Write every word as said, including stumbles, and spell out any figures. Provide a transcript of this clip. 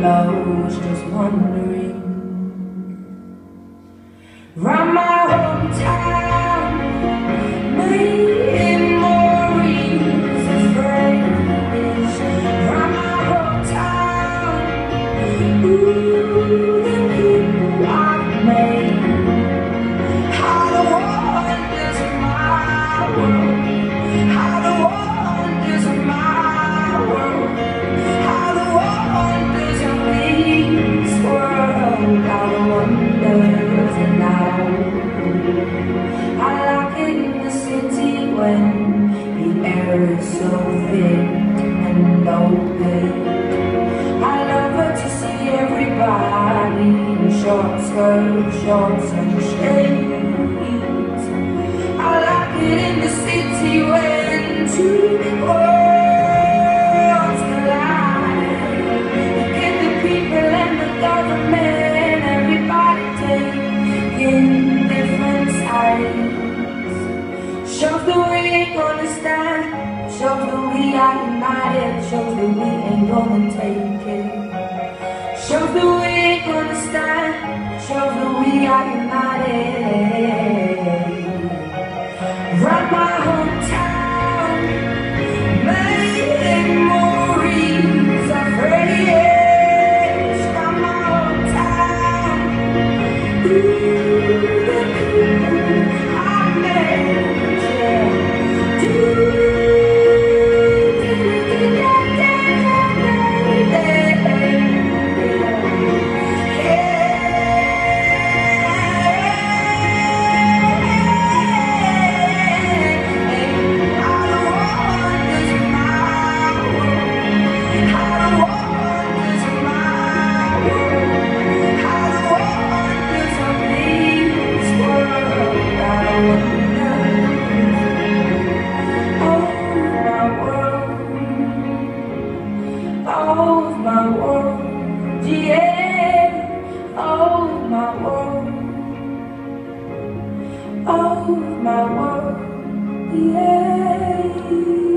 lows, just wondering. Round my hometown, memories of friends. Round my hometown, ooh, the people I've made. How the wonders of my world, how the wonders of my world, how the wonders of this world, how the wonders and now. I like it in the city when the air is so thick and open. I love it to see everybody in short skirts, shorts and shades. I like it in the city when two worlds collide. You get the people and the government, everybody taking different sides. Shows that we ain't gonna stand, shows that we are united, shows that we ain't gonna take it. Shows that we ain't gonna stand, shows that we are united. Round my hometown, memories of friends. Round my hometown, ooh, the people I met. Oh, my world, yeah, oh, my world, oh, my world, yeah.